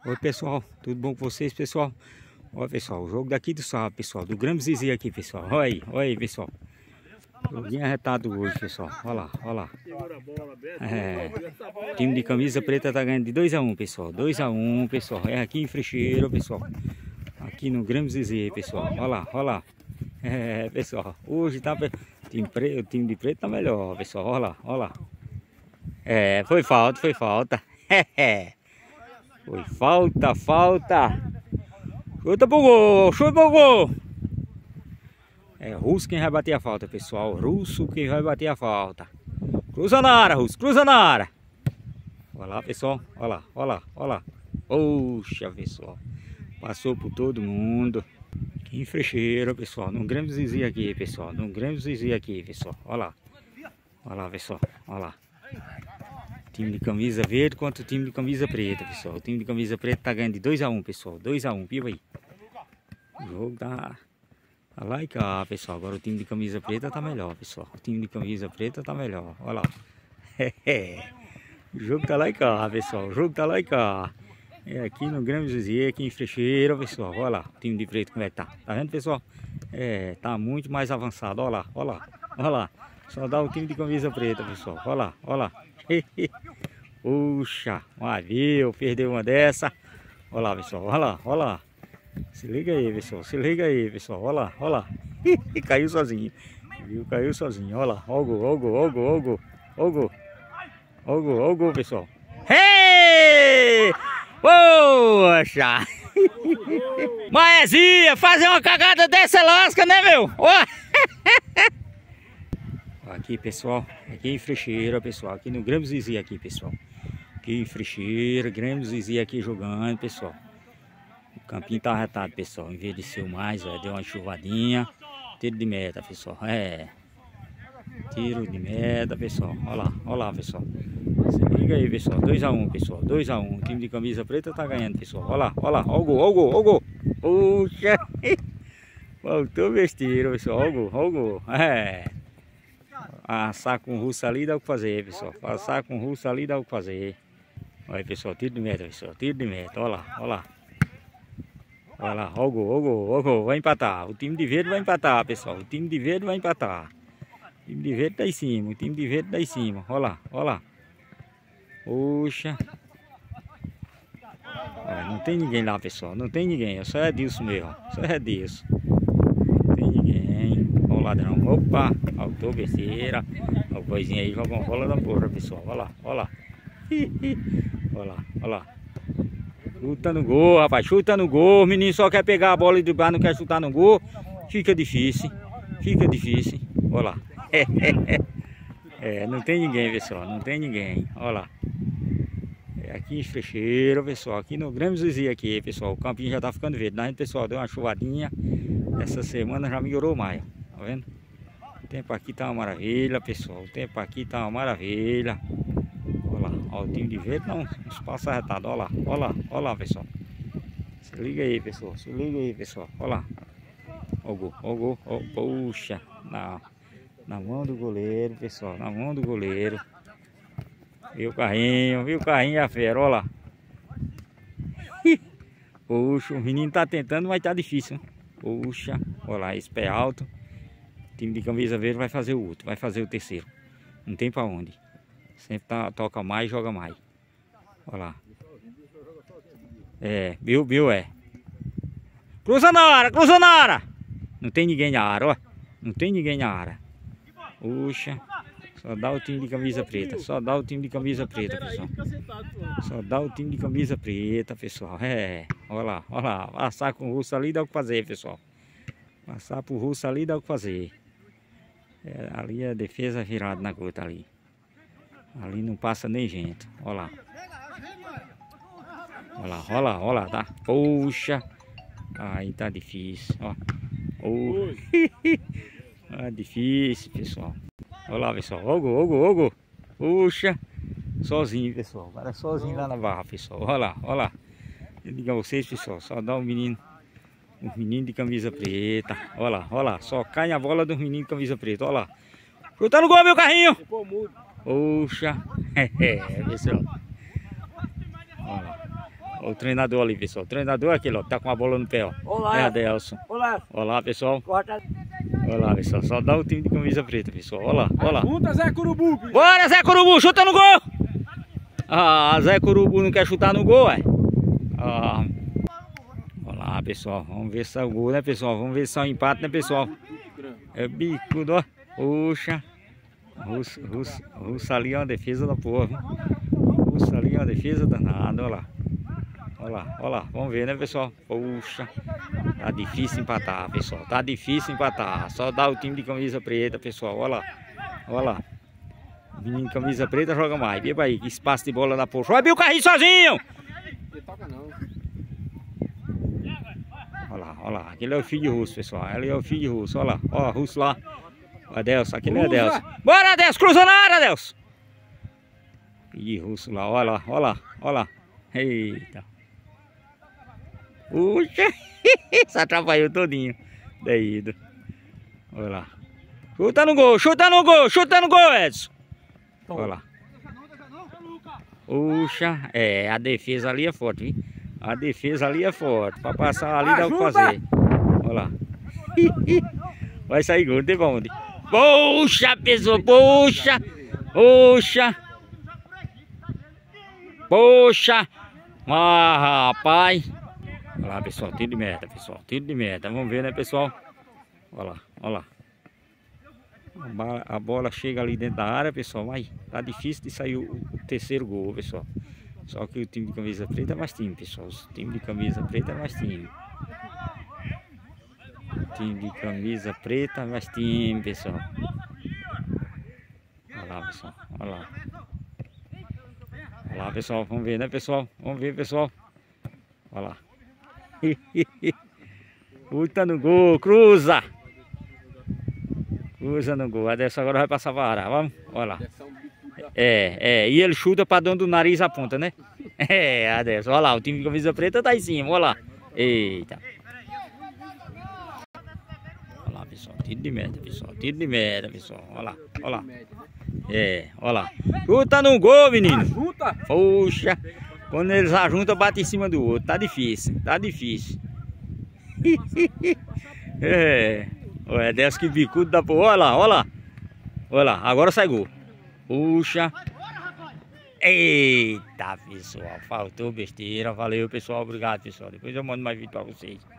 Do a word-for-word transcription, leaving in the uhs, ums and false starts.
Oi pessoal, tudo bom com vocês pessoal? Olha pessoal, o jogo daqui do sábado pessoal, do Grêmio Zizi aqui pessoal, olha aí, olha aí pessoal. Joguinho arretado hoje pessoal, olha lá, olha lá. É, time de camisa preta tá ganhando de dois a um pessoal, dois a um pessoal, é aqui em Frecheiro pessoal. Aqui no Grêmio Zizi pessoal, olha lá, olha lá. É pessoal, hoje tá, time preto, o time de preto tá melhor pessoal, olha lá, olha lá. É, foi falta, foi falta. Foi falta, falta. Chuta pro gol, chuta pro gol. É Russo quem vai bater a falta, pessoal. Russo quem vai bater a falta. Cruza na área, Russo, cruza na área. Olha lá, pessoal. Olha lá, olha lá, olha lá. Poxa, pessoal. Passou por todo mundo. Que frecheira, pessoal. No Grêmio Zizi aqui, pessoal. No Grêmio Zizi aqui, pessoal. Olha lá. Olha lá, pessoal. Olha lá. Time de camisa verde contra o time de camisa preta, pessoal. O time de camisa preta tá ganhando de dois a um, pessoal. dois a um, viu aí? O jogo tá, tá lá e cá, pessoal. Agora o time de camisa preta tá melhor, pessoal. O time de camisa preta tá melhor. Olha lá. O jogo tá lá e cá, pessoal. O jogo tá lá e cá. É aqui no Grêmio Zizi, aqui em Frecheira, pessoal. Olha lá, o time de preto como é que tá. Tá vendo, pessoal? É, tá muito mais avançado. Olha lá, olha lá, olha lá. Só dá o time de camisa preta, pessoal. Olha lá, olha lá. Puxa, uma viu, perdeu uma dessa. Olha lá, pessoal, olha lá, olha lá. Se liga aí, pessoal, se liga aí, pessoal. Olha lá, olha lá. Caiu sozinho. Viu, caiu sozinho. Olha lá, olha o gol, olha o gol, olha o gol, olha o gol. Olha o gol, olha o gol, olha o gol, pessoal. Hey! Poxa! Maezinha, fazer uma cagada dessa lasca, né, meu? Aqui, pessoal, aqui em Frecheira, pessoal, aqui no Grêmio Zizi aqui, pessoal. Aqui em Frecheira, Grêmio Zizi aqui jogando, pessoal. O campinho tá arretado, pessoal. Envelheceu mais, ó, deu uma chuvadinha. Tiro de meta, pessoal. É. Tiro de meta, pessoal. Olha lá, olha lá, pessoal. Se liga aí, pessoal. dois a um, pessoal. dois a um. O time de camisa preta tá ganhando, pessoal. Olha lá, olha lá. Olha o gol, olha o gol, olha o gol. Puxa. Faltou besteira, pessoal. Olha o gol, olha o gol. É. Assar com russo ali dá o que fazer, pessoal. Passar com russo ali dá o que fazer. Olha aí, pessoal, tiro de meta, pessoal. Tiro de meta, olha lá, olha lá. Olha lá, olha o gol, olha o gol, olha o gol. Vai empatar. O time de verde vai empatar, pessoal. O time de verde vai empatar. O time de verde tá em cima. O time de verde tá em cima. Olha lá, olha lá. Puxa. Olha, não tem ninguém lá, pessoal. Não tem ninguém. Só é Dilson mesmo. Só é Dilson. Não tem ninguém. Olha o ladrão. Opa, faltou besteira. O boizinho aí joga uma bola da porra, pessoal. Olha lá, olha lá. Olha lá, olha lá. Chuta no gol, rapaz. Chuta no gol. O menino só quer pegar a bola e driblar, não quer chutar no gol. Fica difícil. Fica difícil. Olha lá. É, não tem ninguém, pessoal. Não tem ninguém. Olha lá. É aqui em Frecheiro, pessoal. Aqui no Grêmio Zizi aqui, pessoal. O campinho já tá ficando verde. Né, pessoal? Deu uma chuvadinha. Essa semana já melhorou mais. Tá vendo? O tempo aqui tá uma maravilha, pessoal. O tempo aqui tá uma maravilha. Olha lá, ó, o time de verde não, espaço arretado. Olha lá, olha lá, olha lá, pessoal. Se liga aí, pessoal. Se liga aí, pessoal. Olha lá. Olha o gol, olha o gol. Oh, puxa, na, na mão do goleiro, pessoal. Na mão do goleiro. Viu o carrinho, viu o carrinho a fera, olha lá. Puxa, o menino tá tentando, mas tá difícil. Puxa, olha lá, esse pé alto. O time de camisa verde vai fazer o outro, vai fazer o terceiro. Não tem pra onde. Sempre tá, toca mais, joga mais. Olha lá. É, viu, viu, é. Cruza na área, cruza na área. Não tem ninguém na área, ó. Não tem ninguém na área. Puxa. Só dá o time de camisa preta. Só dá o time de camisa preta, pessoal. Só dá o time de camisa preta, pessoal. É, olha lá, olha lá. Passar com o russo ali dá o que fazer, pessoal. Passar pro russo ali dá o que fazer. É, ali é a defesa virada na gota ali. Ali não passa nem gente. Olha lá. Olha lá, olha lá, olha lá, tá? Puxa. Aí tá difícil, ó. Oh. Tá difícil, pessoal. Olha lá, pessoal. Olha o gol, olha o gol, olha o gol. Puxa. Sozinho, pessoal. Para sozinho lá na barra, pessoal. Olha lá, olha lá. Eu digo a vocês, pessoal. Só dá um menino. Um menino de camisa preta. Olha lá, olha lá. Só cai a bola do menino de camisa preta. Olha lá. Chuta no gol, meu carrinho. Puxa. É, pessoal. Olha lá. O treinador ali, pessoal. O treinador é aquele, ó, que tá com a bola no pé, ó. Olá. É Adelson. Olá. Olá, pessoal. Corta. Olha lá, pessoal. Só dá o time de camisa preta, pessoal. Olha lá, olha lá. Junta Zé Curubu. Bora, Zé Curubu, chuta no gol! Ah, Zé Curubu não quer chutar no gol, é? Ah. Olha lá, pessoal. Vamos ver se é o gol, né, pessoal? Vamos ver se é um empate, né, pessoal? É bicudo, ó. Puxa. Russo, russo, russo ali é uma defesa da porra, viu? Russo ali é uma defesa danada, olha lá. Olha lá, olha lá. Vamos ver, né, pessoal? Puxa. Tá difícil empatar, pessoal. Tá difícil empatar. Só dá o time de camisa preta, pessoal. Olha lá. Olha lá. O menino de camisa preta joga mais. Beba aí, que espaço de bola da porra. Vai o carrinho sozinho! Olha lá, olha lá. Aquele é o filho de Russo, pessoal. Ele é o filho de Russo. Olha lá. Ó, Russo lá. Adelson, aquele é Adelson. Bora, Adelson! Cruza na área, Adelson! Filho de Russo lá. Olha lá, olha lá, olha lá. Eita. Puxa! Se atrapalhou todinho. Daí, olha lá. Chuta no gol, chuta no gol, chuta no gol, Edson. Olha lá. Puxa, é, a defesa ali é forte, viu? A defesa ali é forte. Pra passar ali dá o que fazer. Olha lá. Vai sair gol, não tem pra onde. Puxa, pessoal, puxa. Puxa. Puxa. Ah, rapaz. Olha lá, pessoal, tiro de meta, pessoal. Tiro de meta. Vamos ver, né, pessoal? Olha lá, olha lá. A bola chega ali dentro da área, pessoal, mas tá difícil de sair o, o terceiro gol, pessoal. Só que o time de camisa preta é mais time, pessoal. O time de camisa preta é mais time. O time de camisa preta é mais time, pessoal. Olha lá, pessoal. Olha lá. Olha lá, pessoal. Vamos ver, né, pessoal? Vamos ver, pessoal. Olha lá. Puta no gol, cruza! Cruza no gol. A dessa agora vai passar para a vamos? Olha lá. É, é. E ele chuta para dentro do nariz a ponta, né? É, a dessa. Olha lá, o time de camisa preta tá em cima, olha lá. Eita. Olha lá, pessoal. Tiro de meta, pessoal. Tiro de meta, pessoal. Olha lá, olha lá. É, olha lá. Chuta no gol, menino. Puxa. Quando eles ajuntam, bate em cima do outro. Tá difícil, tá difícil. É. Olha, desce que bicudo da porra. Olha lá, olha lá. Olha lá, agora sai gol. Puxa. Eita, pessoal. Faltou besteira. Valeu, pessoal. Obrigado, pessoal. Depois eu mando mais vídeo pra vocês.